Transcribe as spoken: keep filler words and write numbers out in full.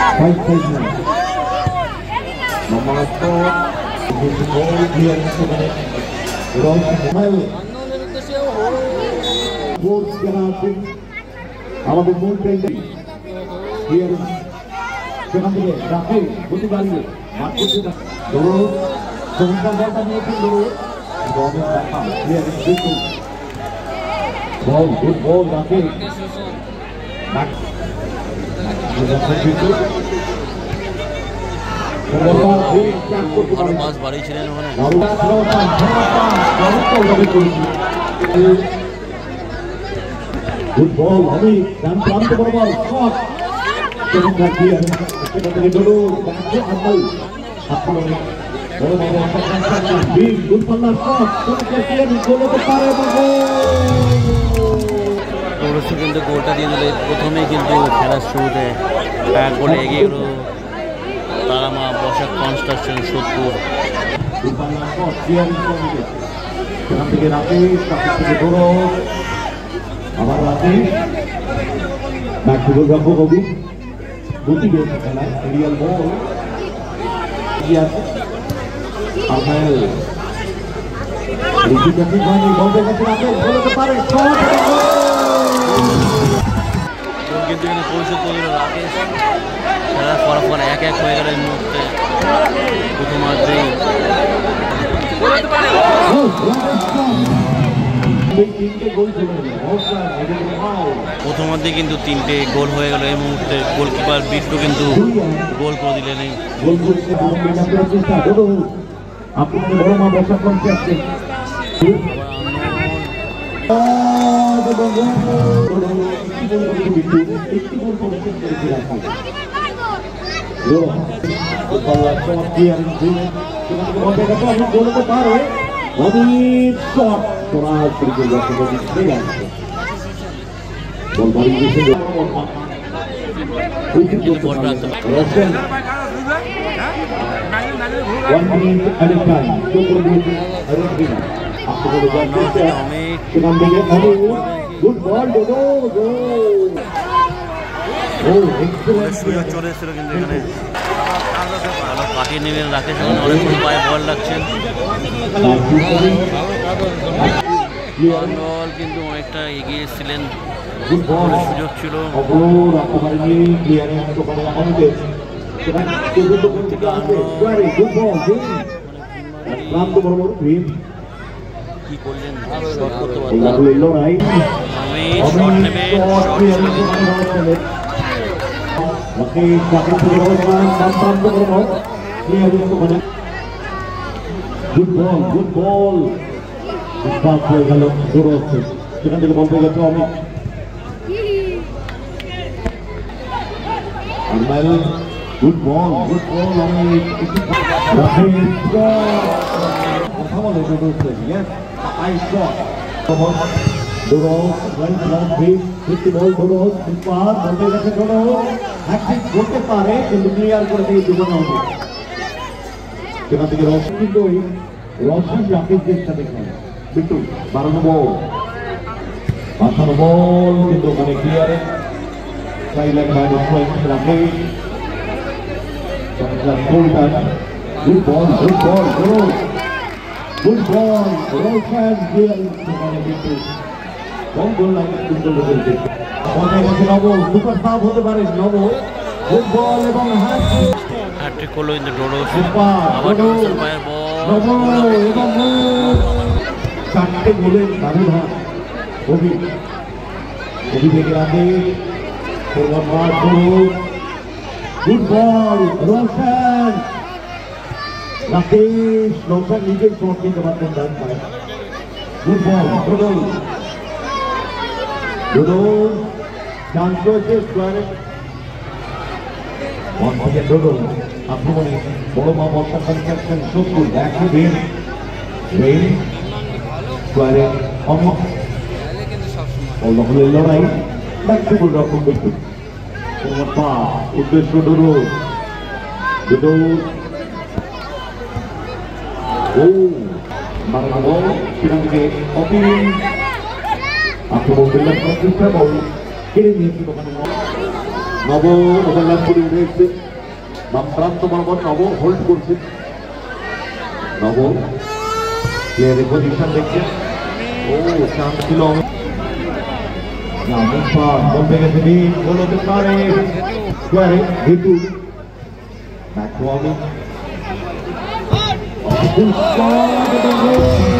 Five segment. Nomor sport. This ball here sebenarnya. Roll. Sports generasi. আমাদের মূল ট্রেন্ডে here সেখান থেকে রাখে গতি বাড়িয়ে মাঠ করতে ধরো সংখ্যা বলটা নিয়েছেন ধরো গভর্নমেন্ট দেখা here is Bitu. Ball, good ball রাখে back Bitu. পাস বাড়িয়েছিলেন ওখানে good ball আমি ডান প্রান্ত বরাবর শট সেখান থেকে সেখান থেকে ডোডো ব্যাটে আম্মল আক্রমণে বড় বড় আক্রমণ বিগ গুড পাল্লার শট সেখানে ক্লিয়ার গোল হতে পারে অবশ্য কিন্তু গোলটা দিয়ে দিলে প্রথমেই কিন্তু খেলার শুরুতে এক গোলে এগিয়ে গেল তারামা বসাক কনস্ট্রাকশন সোদপুর। গুড পাল্লার শট ক্লিয়ার ইনফর্মেটিভ সেখান থেকে রাকেশ রাকেশ থেকে ডোডো আবার রাকেশ ব্যাক টু গোলরক্ষক অভিক গতি বেড়েছে খেলায় এরিয়াল বল আরমাইল রিকি কাসিম ভাই বলতে গেছে রাকেশ বলতে পারে শট কিন্তু এখানে পরিশোধ করে দিল রাকেশ। খেলার ফলাফল এক এক হয়ে গেল এই মুহূর্তে প্রথমার্ধেই। প্রথমার্ধে কিন্তু তিনটে গোল হয়ে গেল এই মুহূর্তে। গোলকিপার বিট্টু কিন্তু গোল করে দিলেন। এই অমিত শট তোরার শুরু যাচ্ছে বল বাড়ি দিয়েছে Roshan one minute at a time চোপড় দিয়েছে আরেকদিন আপনাদের জানতে সেখান থেকে অমিত গুড বল ডোডো গোল ও এক্সেলেন্ট সুযোগ চলে এসেছিল কিন্তু এখানে কাটিয়ে নেবেন রাকেশ অনেক পায়ে বল লাগছেন। বল কিন্তু অনেকটা এগিয়ে এসেছিলেন সুযোগ ছিল। কি করলেন শট করতে পারলেন আমি শট নেবে good ball good ball pass হয়ে গেল শুরু হচ্ছে সেখান থেকে বল পেয়ে গেছে Amit good ball good ball Amit কথা বলে ডোডো আই shot Dodo right right big fifty ball Dodo পার বলতে গেছে ডোডো হ্যাট্রিক করতে পারে কিন্তু ক্লিয়ার করে দিয়ে দুজন হবে সেখান থেকে রশিদ কিন্তু ওই রশিদ রাকেশদের সাথে খেলে বিট্টু বাড়ানো বল বাঁচানো বল কিন্তু ওখানে ক্লিয়ারে silent by Rakesh good ball good ball good ball Roshan Gill সেখানে বিট্টু বল গোল লাইনে সুন্দর খেলছে আমাদের কাছে নব সুপার সাব হতে পারে নব গুড বল এবং হ্যাট্রিক হ্যাট্রিক করলো কিন্তু ডোডো আবার ডোডোর পায়ের বল এবং চারটে গোলের দারুণ হাত অভি অভি থেকে রাখে গুড বল রোশন রাকেশ রোশন নিজের শট নিতে পারতেন ডান পায়ে good ball Dodo Dodo chance রয়েছে স্কোয়ারে ওয়ান থেকে ডোডো আক্রমণে বড় মা বর্ষা কনস্ট্রাকশন সোদপুর দেখা বেন বেন স্কোয়ারে অমক অলহলের লড়াই ব্যাকটেবল রকম দেখুন তোমার পা উদ্দেশ্য ডোডো ডোডো ও বাড়ানো বল সেখান থেকে অপিল আক্রমণ করলেন প্রতিষ্ঠা বল কেড়ে নিয়েছিল ওখানে নব ওভারল্যাপ করে উঠে এসছে বাম প্রান্ত বরাবর নব হোল্ড করছে নব প্লেয়ারের পজিশন দেখছে ও চান্স ছিল না মুসফার বল থেকে দিন গোল হতে পারে স্কোয়ারে ভিটু ব্যাক টু আমি